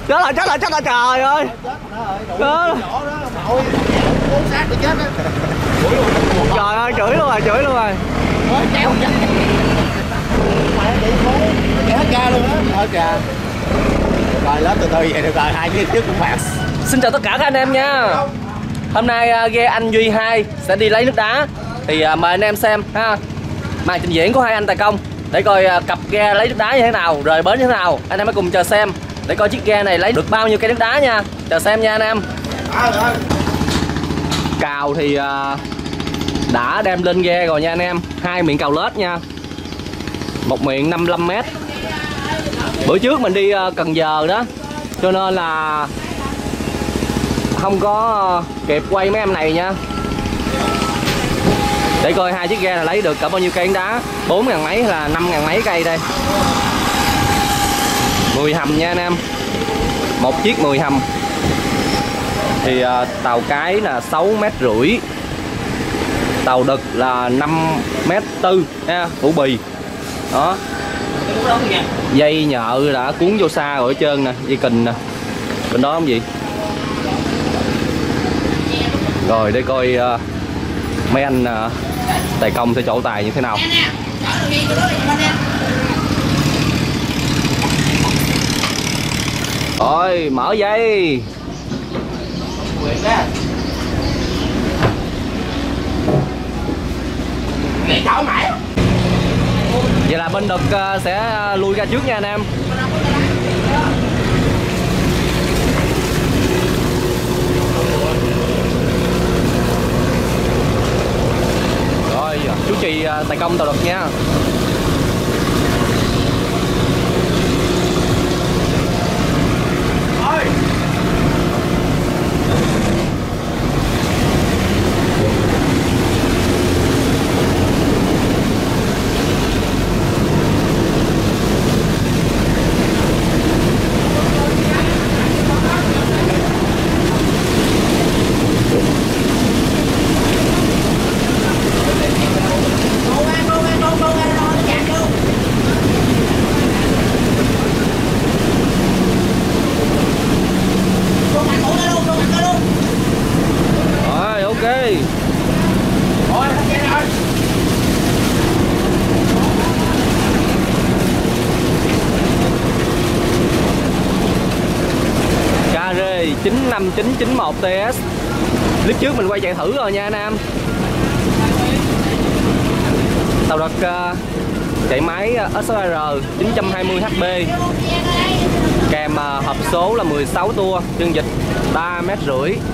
Chết rồi trời ơi. Đó. Trời ơi chửi luôn rồi. Hết ca luôn á. Hết ca. Rồi lớp từ từ vậy được rồi, 2 cái trước cũng phạt. Xin chào tất cả các anh em nha. Hôm nay ghe anh Duy 2 sẽ đi lấy nước đá. Thì mời anh em xem ha, màn trình diễn của hai anh tài công để coi cặp ghe lấy nước đá như thế nào, rời bến như thế nào. Anh em hãy cùng chờ xem để coi chiếc ghe này lấy được bao nhiêu cây nước đá nha. Chờ xem nha anh em. Cào thì đã đem lên ghe rồi nha anh em. 2 miệng cào lết nha. Một miệng 55m. Bữa trước mình đi Cần Giờ đó, cho nên là không có kịp quay mấy em này nha. Để coi hai chiếc ghe là lấy được cả bao nhiêu cây đá. 4.000 mấy hay là 5.000 mấy cây đây. 10 hầm nha anh em. Một chiếc 10 hầm. Thì tàu cái là 6,5 m. Tàu đực là 5,4 m nha, phủ bì. Đó. Dây nhợ đã cuốn vô xa rồi hết trơn nè, dây kình nè. Bên đó không gì. Rồi để coi mấy anh tài công sẽ trổ tài như thế nào. Rồi mở dây. Vậy là bên đực sẽ lui ra trước nha anh em. Rồi chú trì tài công tàu đực nha. KR 95991 TS. Clip trước mình quay chạy thử rồi nha anh em. Tàu đực chạy máy SR 920 HP. Kèm hộp số là 16 tua, chân vịt 3,5 m.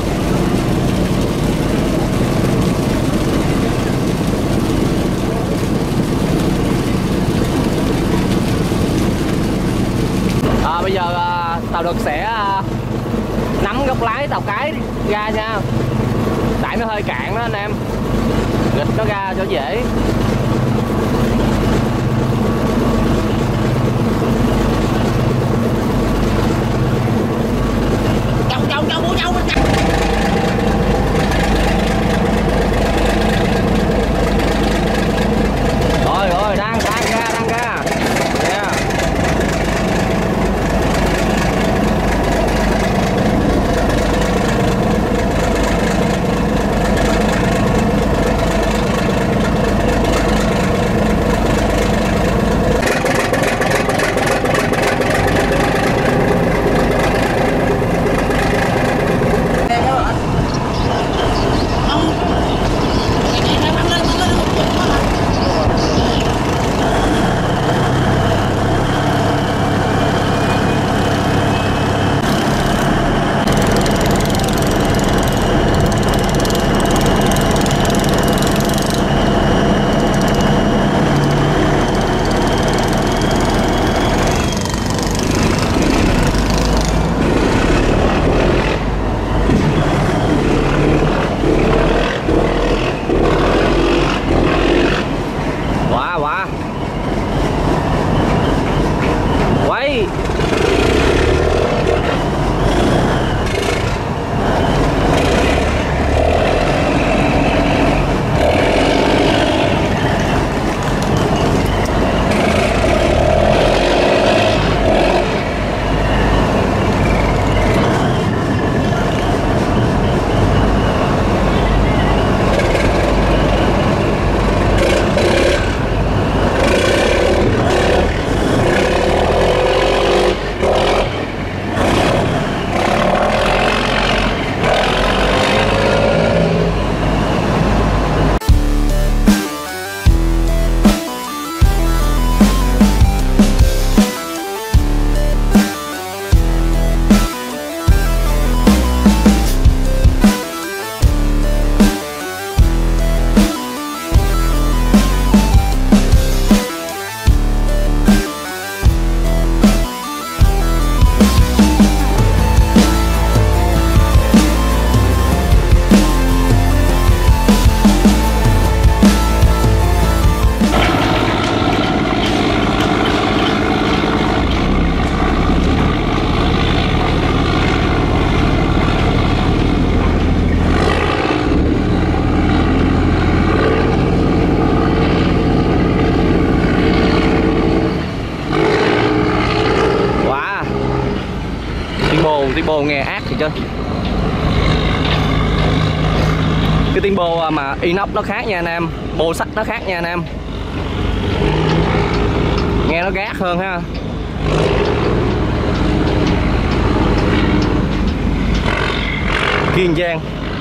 Bây giờ tàu đực sẽ nắm góc lái tàu cái ra nha. Tại nó hơi cạn đó anh em, nghịch nó ra cho dễ. Rồi đang ra. Yeah. bô nghe ác thì chứ. Cái tiếng bô mà inox nó khác nha anh em, bô sắt nó khác nha anh em, nghe nó gác hơn ha. Kiên Giang.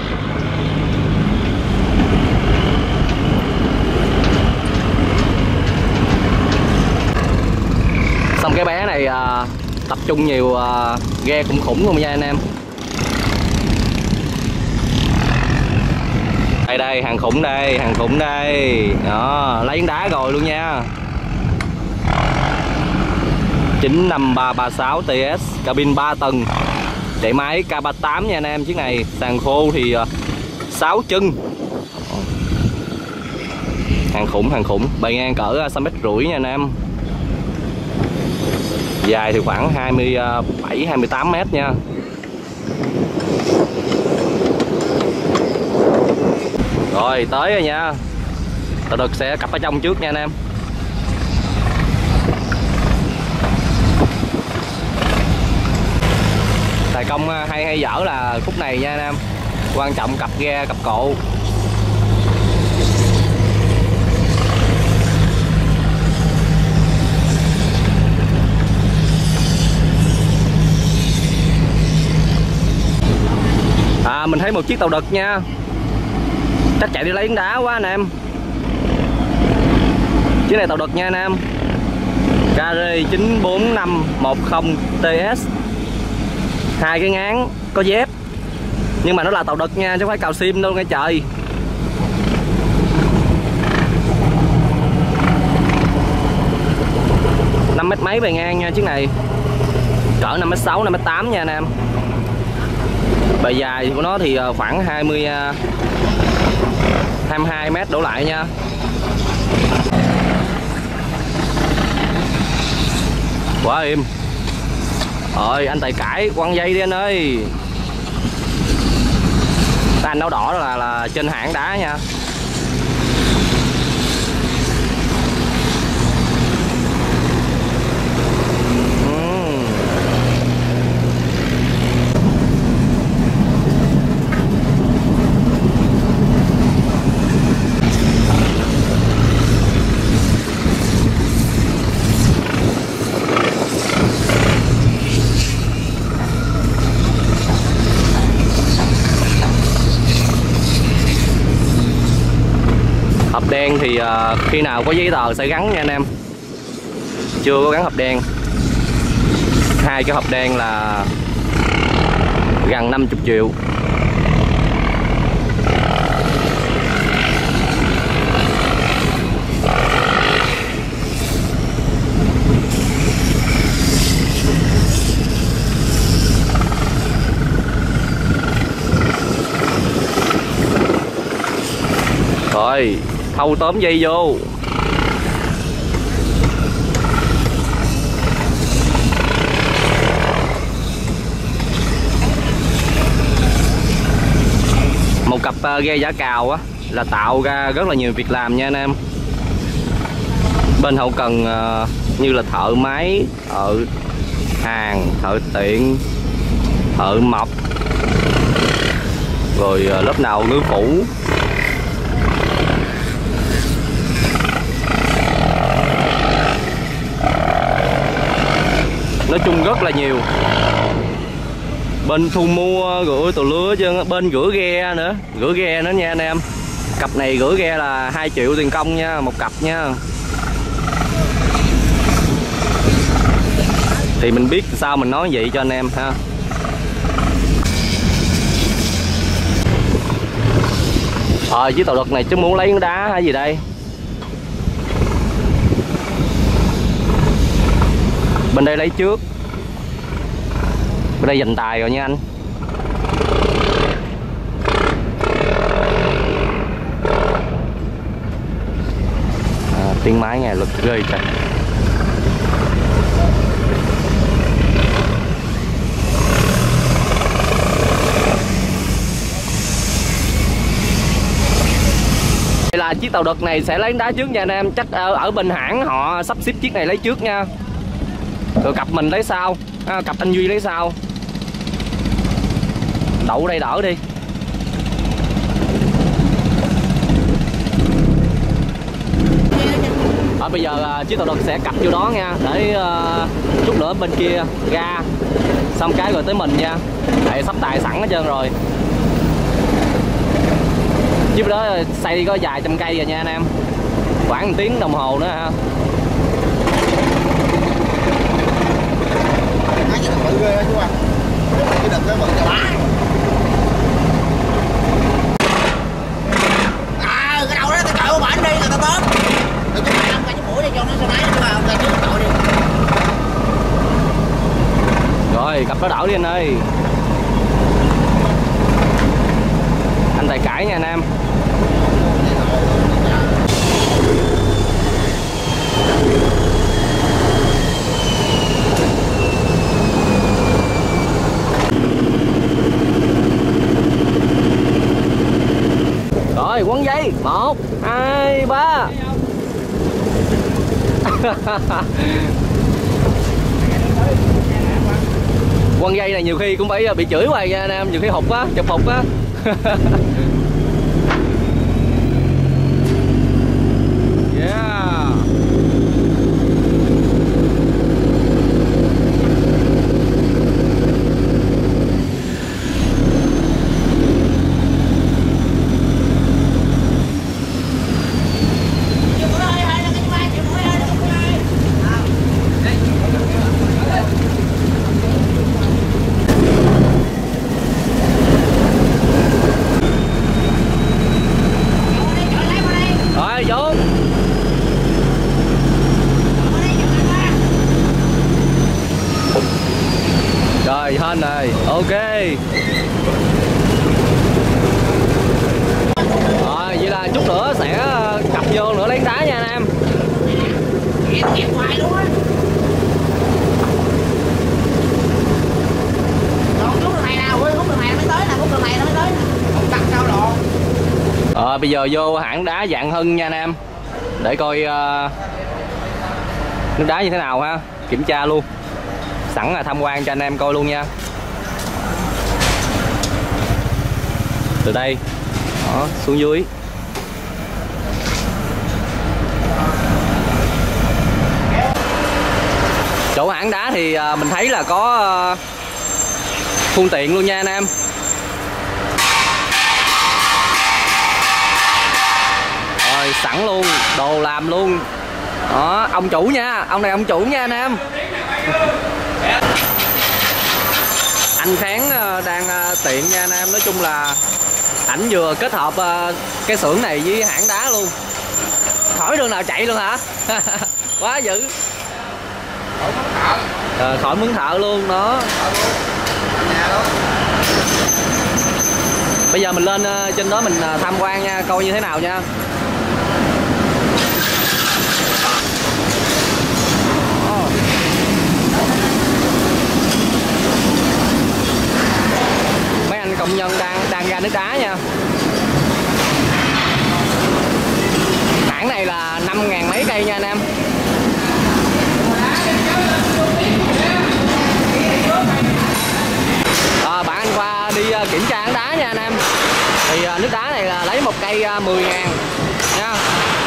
Xong cái bé này tập trung nhiều ghe cũng khủng luôn nha anh em. Đây đây, hàng khủng đây, hàng khủng đây. Đó, lấy đá rồi luôn nha. 95336 TS, cabin 3 tầng, chạy máy K38 nha anh em. Chiếc này sàn khô thì 6 chân. Hàng khủng, bề ngang cỡ 6,5 m nha anh em. Dài thì khoảng 27-28 m nha. Rồi tới rồi nha. Tàu đực sẽ cặp ở trong trước nha anh em. Tài công hay dở là khúc này nha anh em. Quan trọng cặp ghe, cặp cộ. Mình thấy một chiếc tàu đực nha. Chắc chạy đi lấy đá quá anh em. Chiếc này tàu đực nha anh em. KR 94510 TS. 2 cái ngán có dép. Nhưng mà nó là tàu đực nha, chứ không phải cào sim đâu nghe trời. Năm mét mấy bề ngang nha chiếc này. Cỡ 5m6, 5m8 nha anh em. Bề dài của nó thì khoảng 22 m đổ lại nha. Quá im. Rồi anh Tài cãi quăng dây đi anh ơi. Cái anh áo đỏ đó là trên hãng đá nha. Hộp đen thì khi nào có giấy tờ sẽ gắn nha anh em. Chưa có gắn hộp đen. 2 cái hộp đen là gần 50 triệu. Rồi thâu tóm dây vô. Một cặp ghe giả cào á là tạo ra rất là nhiều việc làm nha anh em. Bên hậu cần như là thợ máy, thợ hàng, thợ tiện, thợ mộc, rồi lớp nào ngư phủ. Nói chung rất là nhiều. Bên thu mua rửa tàu lứa chứ, bên rửa ghe nữa, rửa ghe nữa nha anh em. Cặp này rửa ghe là 2 triệu tiền công nha, một cặp nha. Thì mình biết sao mình nói vậy cho anh em ha. Chiếc tàu đực này chứ muốn lấy đá hay gì đây. Bên đây lấy trước. Bên đây dành tài rồi nha anh. Tiếng máy nghe lực ghê trời. Đây là chiếc tàu đực này sẽ lấy đá trước nha anh em. Chắc ở bên hãng họ sắp xếp chiếc này lấy trước nha. Rồi cặp mình lấy sau, cặp anh Duy lấy sau. Đậu đây đỡ đi. Bây giờ chiếc tàu đực sẽ cặp vô đó nha, để chút nữa bên kia ra xong cái rồi tới mình nha. Tại sắp tài sẵn hết trơn rồi. Chiếc đó xây có vài trăm cây rồi nha anh em, khoảng 1 tiếng đồng hồ nữa ha. Bự ghê đó chú anh. Cái đực nó bự chà bá. Cái đầu đó tao cạo bển đi là tao tóm. Tao cho mày 5 cái mũi đi cho nó sao máy nó vào tao chứ cạo đi. Rồi, cặp nó đảo đi anh ơi. Anh tài cãi nha anh em. Rồi quấn dây 1, 2, 3. Quăng dây này nhiều khi cũng phải bị chửi hoài nha anh em, nhiều khi hụt á, chụp hụt á. Yeah. Rồi hên này, ok. Rồi vậy là chút nữa sẽ cặp vô nữa lấy đá nha anh em. Em hoài luôn á. Còn khúc đường này nào, khúc đường này nó mới tới nè, khúc đường này nó mới tới nè. Không đặt sao lộn. Bây giờ vô hãng đá Dạng Hưng nha anh em, để coi nước đá như thế nào ha, kiểm tra luôn, sẵn là tham quan cho anh em coi luôn nha. Từ đây đó, xuống dưới. Chỗ hãng đá thì mình thấy là có phương tiện luôn nha anh em. Rồi sẵn luôn, đồ làm luôn. Đó, ông chủ nha, ông này ông chủ nha anh em. Anh Kháng đang tiện nha anh em, nói chung là ảnh vừa kết hợp cái xưởng này với hãng đá luôn, khỏi đường nào chạy luôn hả. Quá dữ. Khỏi mướn thợ luôn đó. Bây giờ mình lên trên đó mình tham quan nha, coi như thế nào nha. Mấy anh công nhân đang ra nước đá nha. Hãng này là 5.000 mấy cây nha anh em. Bạn anh qua đi kiểm tra hãng đá nha anh em. Thì nước đá này là lấy một cây 10.000 nha.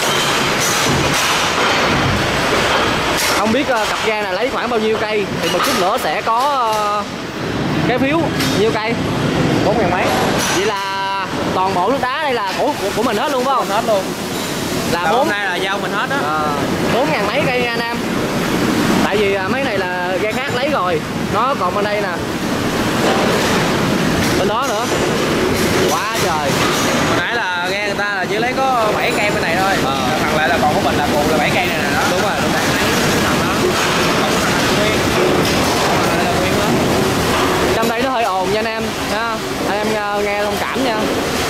Không biết cặp ga này lấy khoảng bao nhiêu cây, thì một chút nữa sẽ có cái phiếu nhiêu cây. 4.000 mấy. Vậy là toàn bộ nước đá đây là của mình hết luôn phải không? Mình hết luôn. Là hôm nay là giao mình hết á. 4.000 mấy cây nha anh em. Tại vì mấy này là ghe khác lấy rồi. Nó còn bên đây nè, bên đó nữa. Quá trời. Hồi nãy là nghe người ta là chỉ lấy có 7 cây bên này thôi. Còn lại là còn của mình là cùng là 7 cây này nè đó. Đúng rồi, đúng rồi. Trong đây nó hơi ồn nha anh em ha. Anh em nghe thông cảm nha.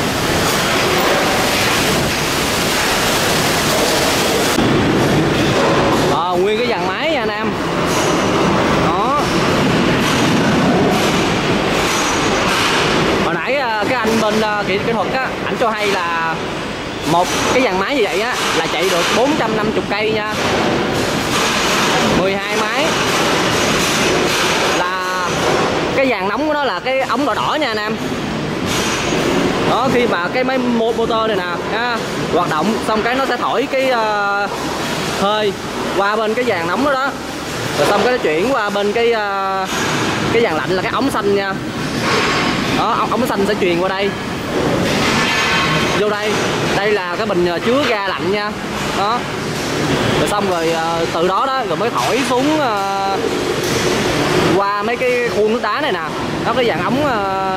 Nguyên cái dàn máy nha anh em. Đó. Hồi nãy cái anh bên kỹ thuật á, ảnh cho hay là một cái dàn máy như vậy á là chạy được 450 cây nha. 12 máy. Là cái dàn nóng của nó là cái ống đỏ đỏ nha anh em. Đó, khi mà cái máy motor này nè hoạt động xong cái nó sẽ thổi cái hơi qua bên cái dàn nóng đó, rồi xong cái nó chuyển qua bên cái dàn lạnh là cái ống xanh nha. Đó, ống xanh sẽ truyền qua đây, vô đây. Đây là cái bình chứa ga lạnh nha. Đó, rồi xong rồi từ đó rồi mới thổi xuống qua mấy cái khuôn nước đá này nè. Đó, cái dàn ống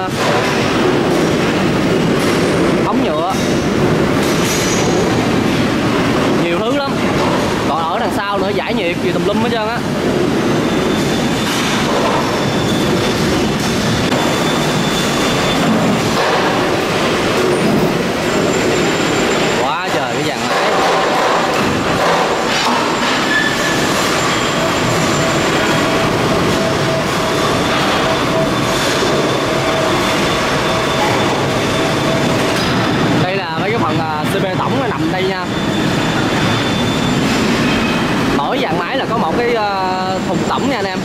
nhựa, nhiều thứ lắm. Còn ở đằng sau nữa giải nhiệt gì tùm lum hết trơn á. Quá trời cái dàn máy. Đây là mấy cái phần CP tổng nó nằm đây nha. Mỗi dàn máy là có một cái thùng tổng nha anh em.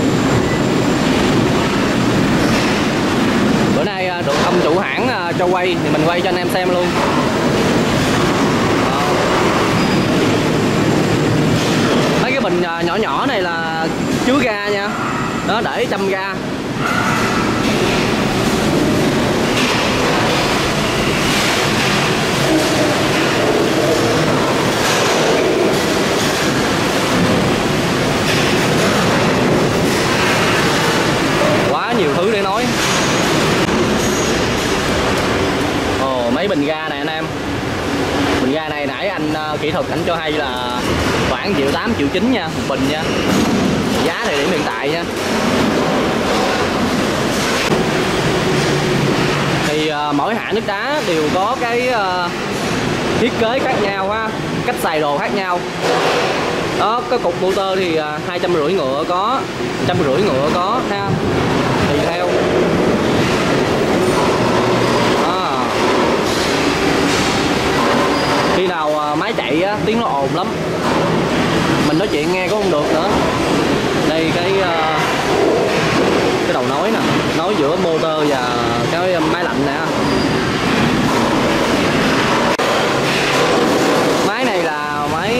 Bữa nay được ông chủ hãng cho quay thì mình quay cho anh em xem luôn. Mấy cái bình nhỏ nhỏ này là chứa ga nha. Đó, để châm ga. Quá nhiều thứ để nói. Mấy bình ga này anh em. Bình ga này nãy anh kỹ thuật anh cho hay là khoảng 1.8 1.9 nha, một bình nha. Giá thời điểm hiện tại nha. Thì mỗi hãng nước đá đều có cái thiết kế khác nhau ha, cách xài đồ khác nhau. Đó, cái cục motor thì 250 ngựa có, 150 ngựa có ha, tùy theo. Khi nào máy chạy á, tiếng nó ồn lắm, mình nói chuyện nghe cũng không được nữa. Đây cái đầu nối nè, nối giữa motor và cái máy lạnh nè. Máy này là máy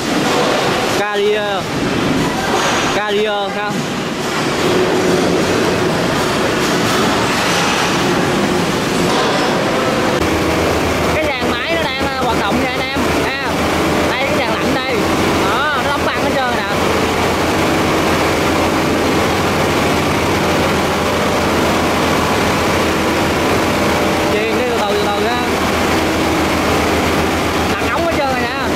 Carrier ha. Cái dàn máy nó đang hoạt động nha anh em ha. Đây cái dàn lạnh đây. Đó, nó đóng băng hết trơn nè. Chuyền đi từ từ ha. Đặt ống hết trơn rồi nha.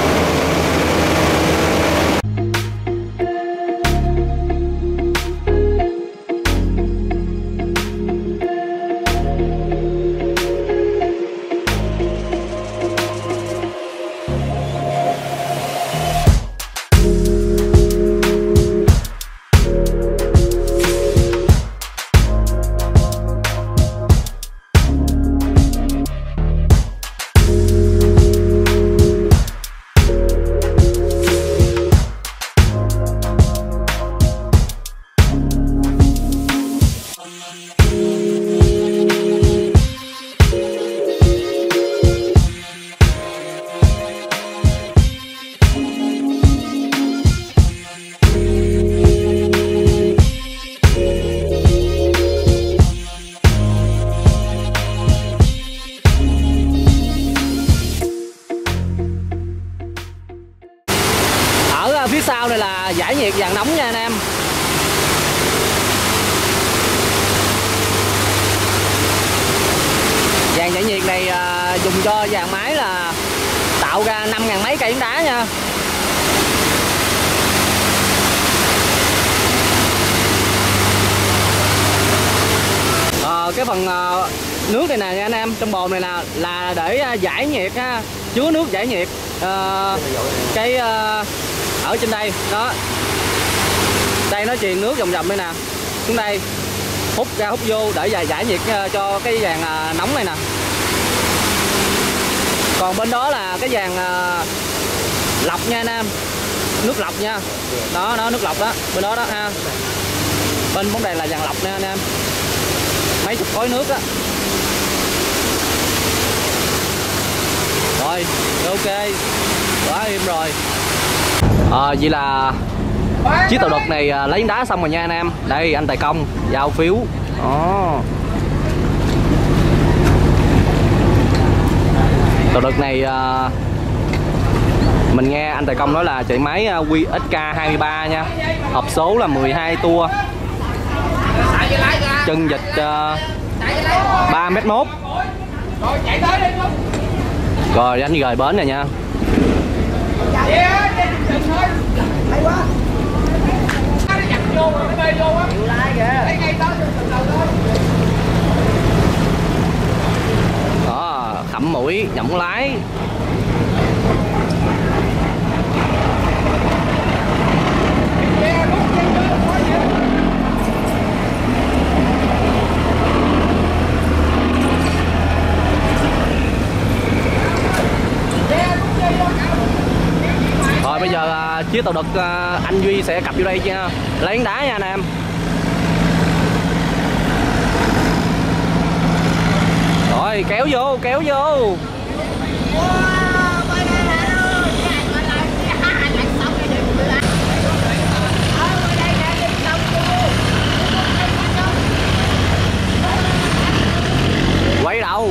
Phía sau này là giải nhiệt dàn nóng nha anh em. Dàn giải nhiệt này dùng cho dàn máy là tạo ra 5.000 mấy cây đá nha. Cái phần nước này nè nha anh em, trong bồn này nè là để giải nhiệt ha, chứa nước giải nhiệt. Cái ở trên đây đó, đây nó truyền nước vòng vòng đây nè xuống đây, hút ra hút vô để giải nhiệt cho cái dàn nóng này nè. Còn bên đó là cái dàn lọc nha anh em, nước lọc nha. Đó nước lọc đó, bên đó đó ha. Bên bóng đèn là dàn lọc nha anh em, mấy chục khối nước á. Rồi, ok, quá im rồi. Vậy là chiếc tàu đực này lấy đá xong rồi nha anh em. Đây anh Tài Công giao phiếu. Tàu đực này mình nghe anh Tài Công nói là chạy máy QXK 23 nha. Hộp số là 12 tour. Chân vịt 3m1. Rồi anh rời bến này nha. Đó, khẩm mũi, nhỏng lái. Rồi bây giờ chiếc tàu đực anh Duy sẽ cặp vô đây nha, lấy đá nha anh em. Rồi kéo vô, kéo vô. Quay đầu.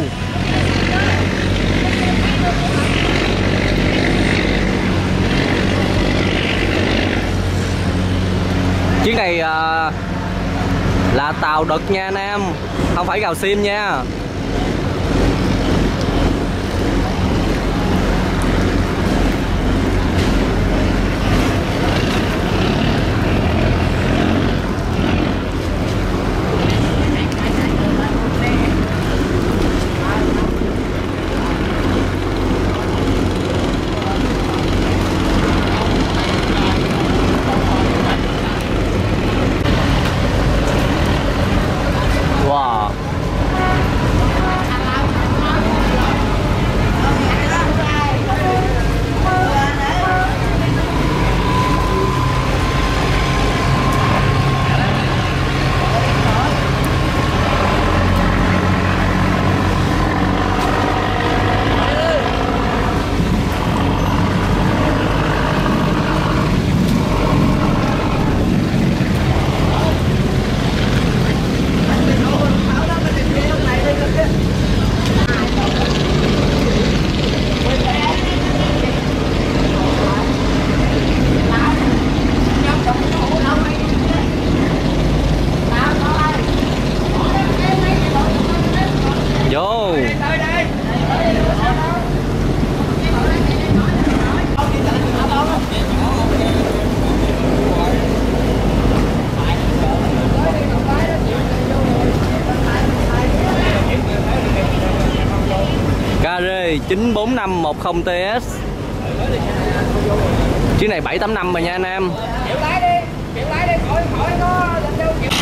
Chiếc này là tàu đực nha anh em, không phải gào sim nha. KR 94510 TS. Chiếc này 785 rồi nha anh em. Chịu lái đi, khỏi có đâu chịu.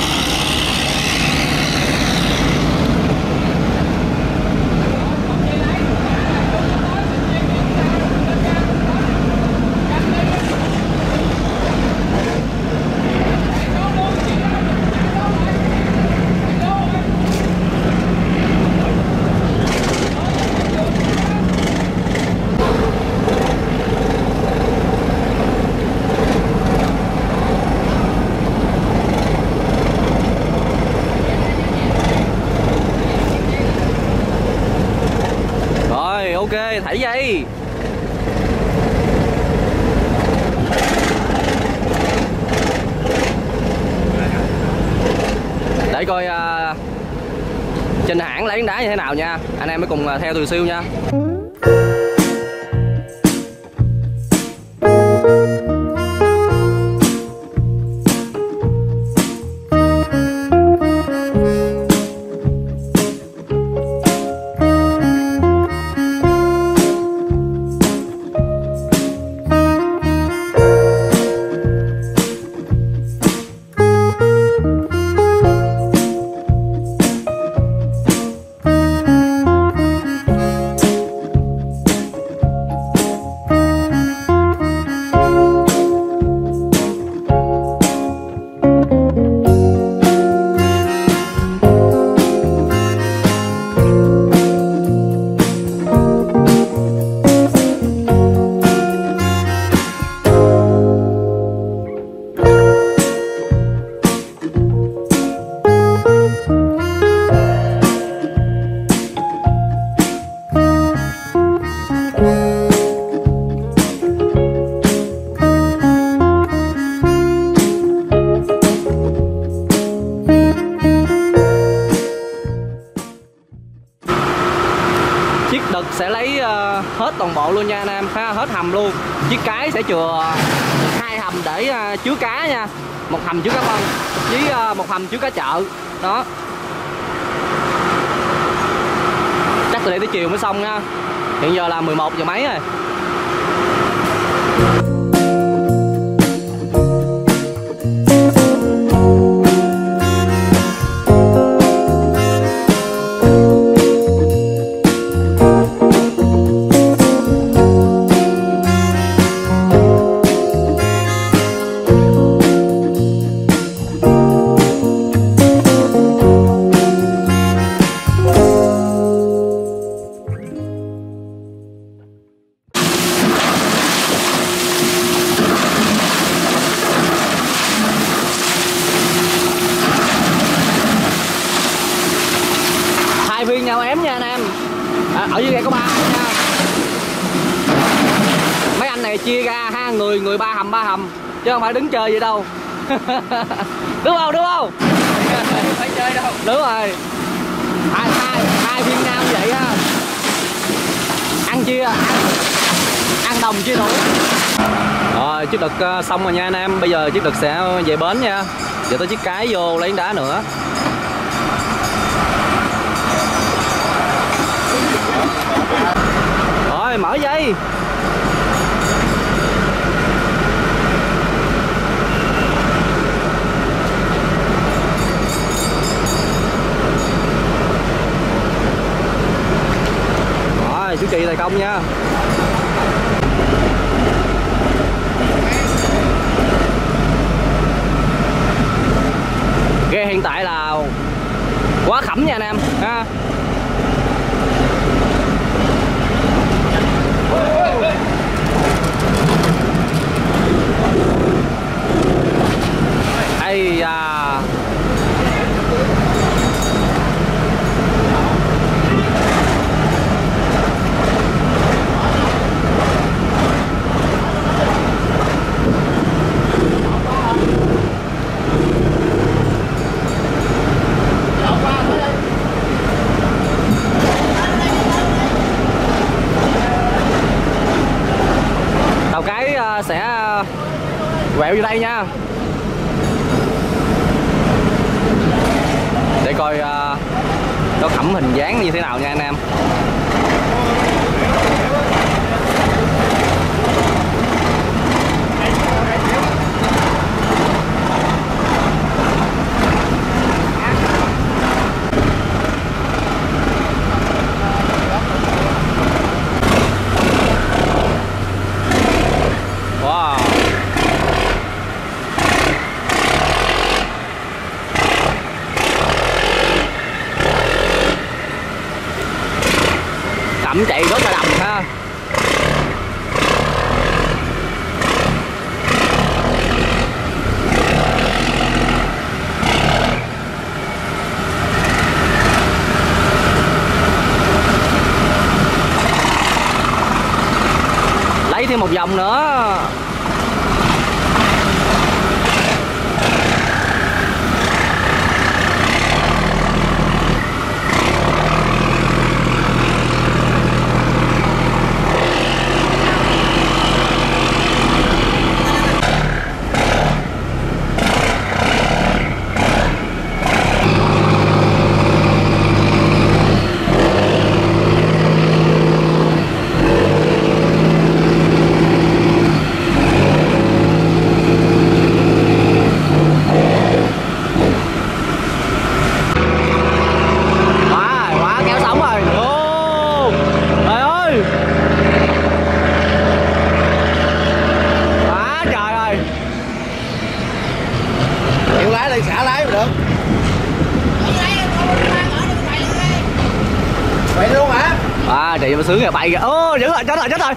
Ok, thảy dây. Để coi trên hãng lấy đá như thế nào nha. Anh em mới cùng theo từ siêu nha. hết toàn bộ luôn nha anh em ha, hết hầm luôn. Chiếc cái sẽ chừa 2 hầm để chứa cá nha, 1 hầm chứa cá bông với 1 hầm chứa cá chợ đó. Chắc từ đây tới chiều mới xong nha, hiện giờ là 11 giờ mấy rồi. Phiên nhau ém nha anh em. Ở dưới đây có 3 nha. Mấy anh này chia ra ha, người 3 hầm chứ không phải đứng chơi vậy đâu. Đúng không? Phải chơi đâu. Đúng rồi. Hai phiên nhau như vậy ha. Ăn chia, ăn đồng chia đủ. Rồi chiếc đực xong rồi nha anh em. Bây giờ chiếc đực sẽ về bến nha. Giờ tới chiếc cái vô lấy đá nữa. Rồi mở dây. Rồi chú Trì tài công nha. Ghe hiện tại là quá khẩm nha anh em ha. Ây da. Tàu cái sẽ quẹo vô đây nha, để coi nó khẩm hình dáng như thế nào nha anh em. Wow. Cẩm chạy rất là đầm ha. Lấy thêm một vòng nữa. Xả lái mà được. Vậy luôn hả? À chị mà sướng rồi, bay kìa. Ô dữ rồi, chết rồi.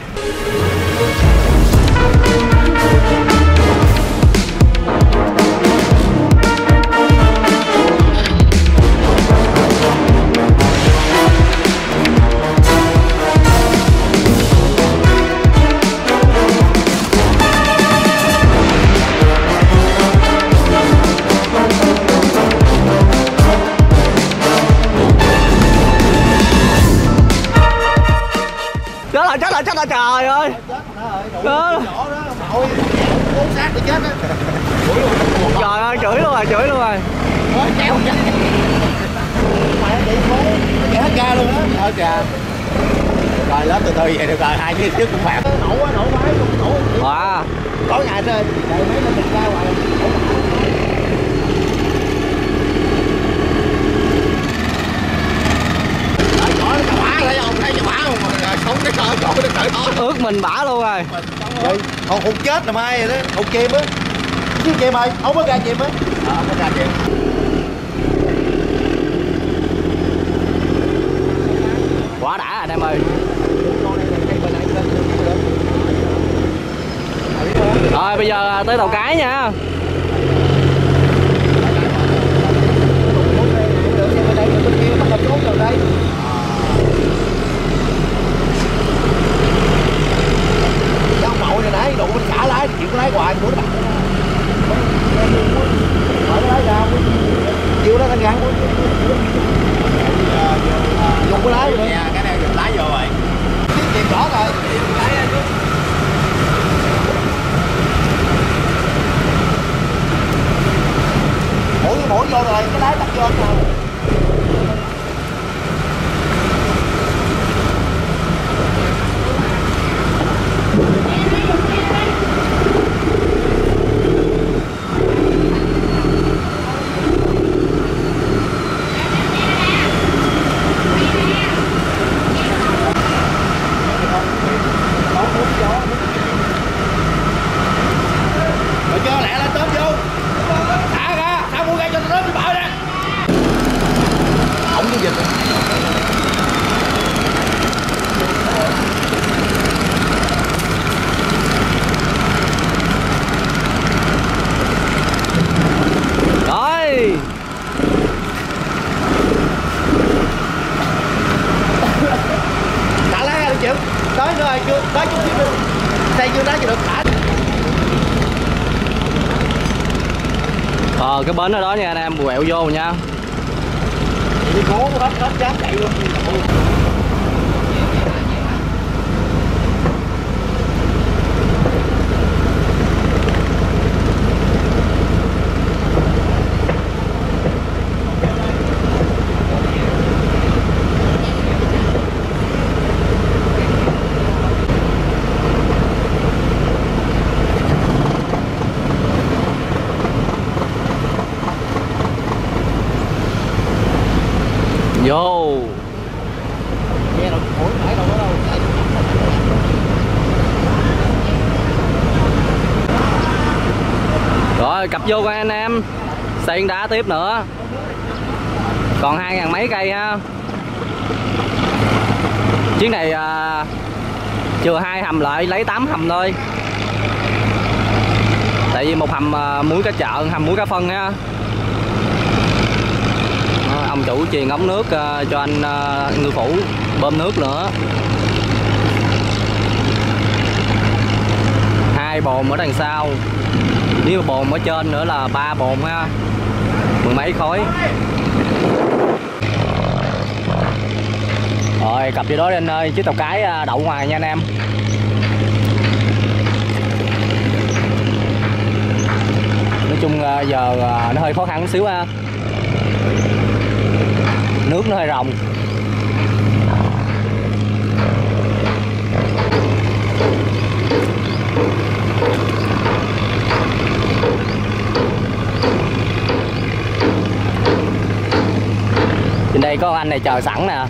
lát tôi chết á. Trời ơi, chửi luôn rồi, chửi luôn rồi. Kéo chết. Mày đi phố, hết ga luôn á. Thôi kìa. Rồi lớp từ từ vậy được rồi, hai cái trước cũng phạt. Nổ quá, nổ quá, nổ. Wow. Tối ngày trên, chạy mấy lên ra ngoài. Ướt mình bả luôn rồi. Vậy, còn hụt chết là mai rồi đó, hụt chìm á. Chứ chìm ơi, không có ra chìm á. Không có ra chìm. Quá đã anh em ơi. Rồi bây giờ tới tàu cái nha. Ông mậu này nãy đủ mình xả lái, chịu cái lái hoài muốn bạn. Mở cái lái ra, chịu đó anh gắn. Dùng cái lái rồi. Cái này dùng lái vô rồi. Chìm rõ rồi. Mỗi vô rồi, cái lái tắt vô rồi. Tới rồi, chưa tới chút xíu nữa. Đây chưa đá chưa được thả. Cái bến ở đó nha anh em, quẹo vô nha. Đi cố hết chán chạy luôn. Vô. Rồi cặp vô coi anh em. Xuyên đá tiếp nữa. Còn 2.000 mấy cây ha. Chuyến này chừa 2 hầm lại lấy 8 hầm thôi. Tại vì một hầm muối cá chợ, hầm muối cá phân ha. Ông chủ truyền ống nước cho anh ngư phủ bơm nước nữa. 2 bồn ở đằng sau. Nếu mà bồn ở trên nữa là 3 bồn ha. 10 mấy khối. Rồi cặp vô đó đi anh ơi, chiếc tàu cái đậu ngoài nha anh em. Nói chung giờ nó hơi khó khăn một xíu ha. Nước nó hơi ròng. Trên đây có anh này chờ sẵn nè.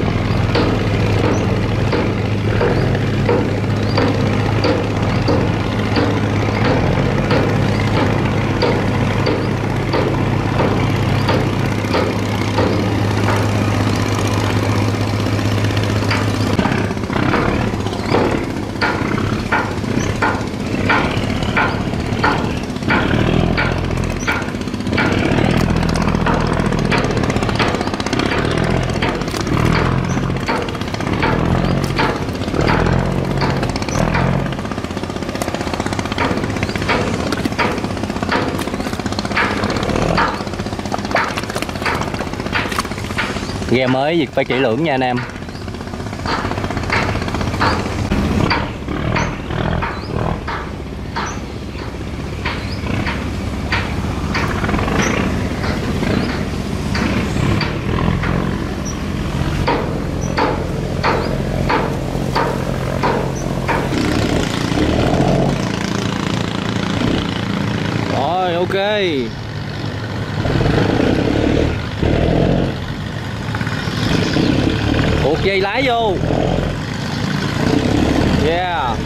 Ghe mới việc phải kỹ lưỡng nha anh em. Rồi ok. Buộc dây lái vô. Yeah.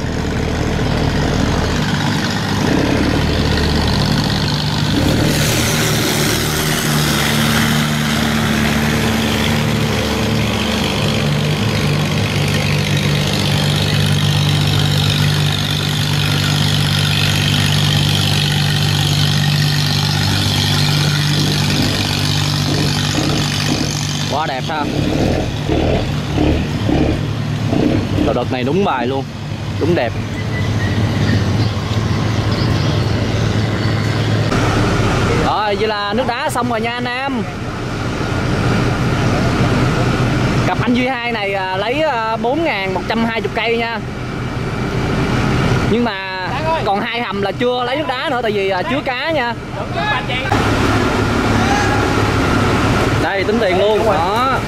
Quá đẹp ha. Đợt này đúng bài luôn, đúng đẹp. Rồi vậy là nước đá xong rồi nha anh em. Cặp anh Duy 2 này lấy 4.120 cây nha. Nhưng mà còn 2 hầm là chưa lấy nước đá nữa, tại vì chứa cá nha. Đây tính tiền luôn đó.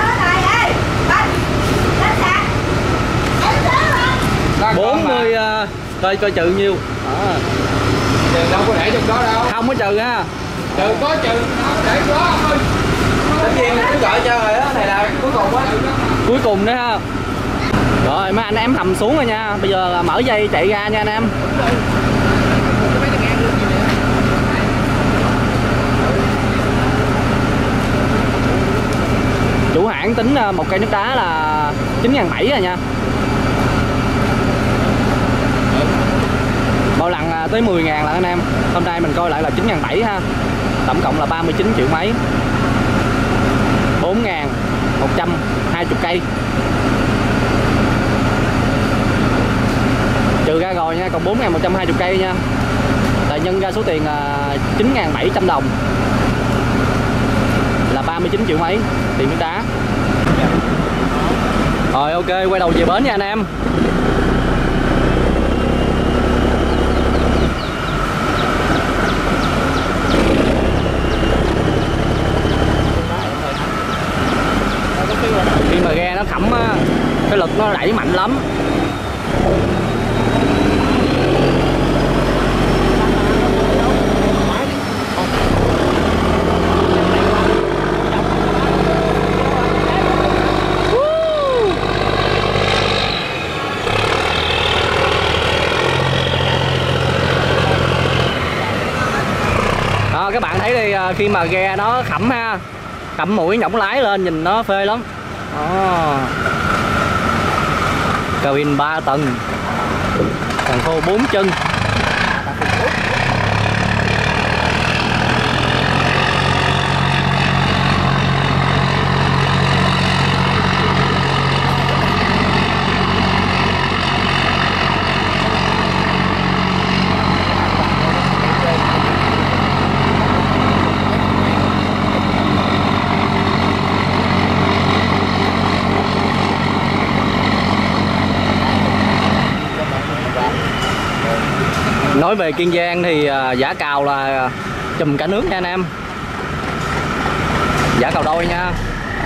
40 coi trừ nhiêu đó. Tiền đâu có để trong đó đâu. Không có trừ ha. Trừ có trừ, nó để đó thôi. Tất nhiên cứ gọi cho rồi đó, này là cuối cùng á. Cuối cùng nữa ha. Rồi mấy anh em hầm xuống rồi nha. Bây giờ là mở dây chạy ra nha anh em. Chủ hãng tính một cây nước đá là 9.700 rồi nha. Bao lần tới 10.000 là anh em. Hôm nay mình coi lại là 9.700 ha. Tổng cộng là 39 triệu mấy. 4.120 cây. Trừ ra rồi nha, còn 4.120 cây nha. Là nhân ra số tiền 9.700 đồng. Là 39 triệu mấy tiền nước đá. Rồi ok, quay đầu về bến nha anh em. Khi mà ghe nó khẩm á, cái lực nó đẩy mạnh lắm. Các bạn thấy đi, khi mà ghe nó khẩm ha, khẩm mũi nhỏng lái lên nhìn nó phê lắm. Cabin 3 tầng, thằng khô 4 chân. Nói về Kiên Giang thì giả cào là chùm cả nước nha anh em. Giả cào đôi nha.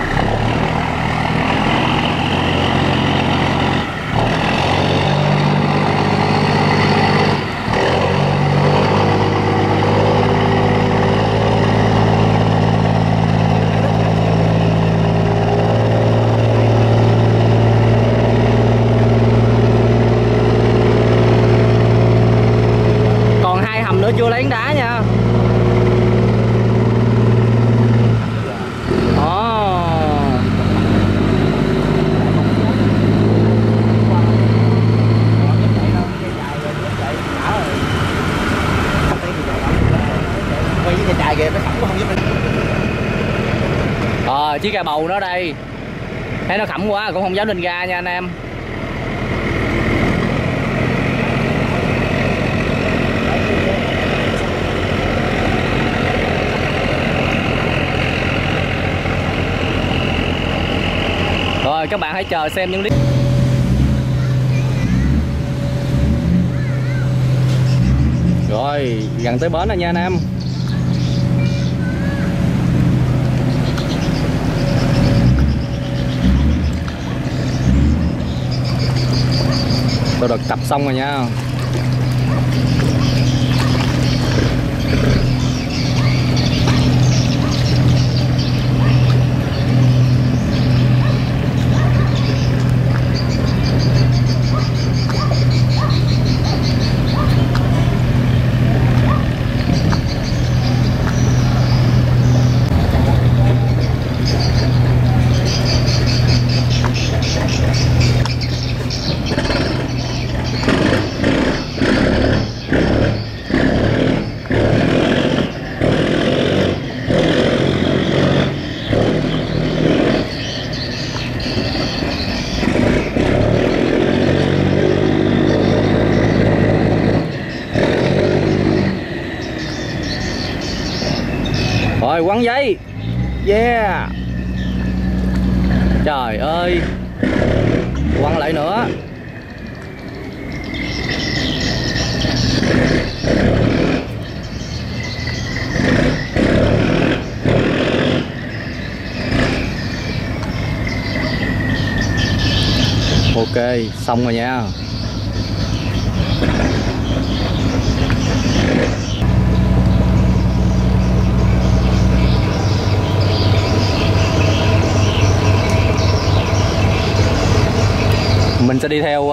Chưa lấy đá nha. Chiếc gà bầu nó đây. Thấy nó khẩm quá cũng không dám lên ga nha anh em. Rồi các bạn hãy chờ xem những clip. Rồi gần tới bến rồi nha anh em. Tôi được tập xong rồi nha. Rồi quăng dây. Yeah. Trời ơi. Quăng lại nữa. Ok, xong rồi nha. Mình sẽ đi theo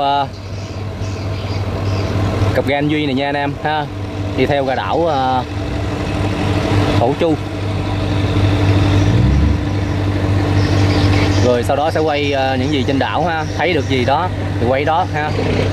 cặp ga anh Duy này nha anh em ha. Đi theo ga đảo Thổ Chu. Rồi sau đó sẽ quay những gì trên đảo ha. Thấy được gì đó thì quay đó ha.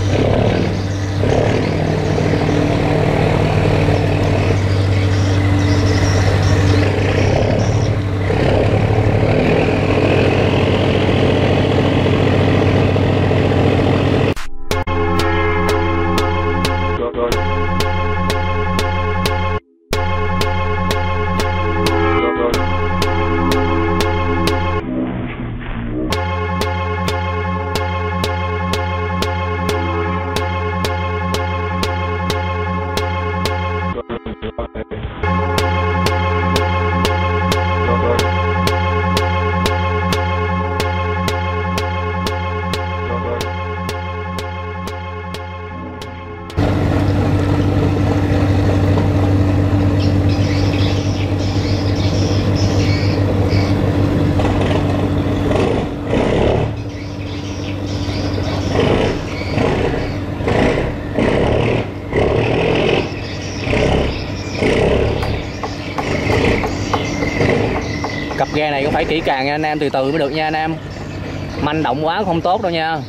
Cặp ghe này cũng phải kỹ càng nha anh em, từ từ mới được nha anh em. Manh động quá không tốt đâu nha.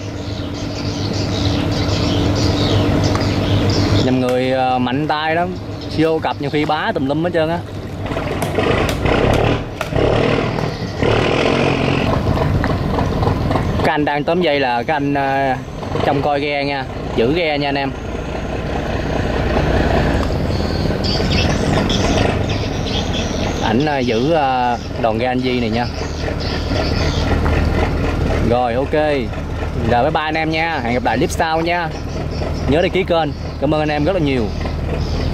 Nhầm người mạnh tay lắm, vô cặp nhiều khi bá tùm lum hết trơn á. Các anh đang tóm dây là các anh trông coi ghe nha, giữ ghe nha anh em. Ảnh giữ đòn ghe anh Di này nha. Rồi ok. Rồi bye bye anh em nha. Hẹn gặp lại clip sau nha. Nhớ đăng ký kênh. Cảm ơn anh em rất là nhiều.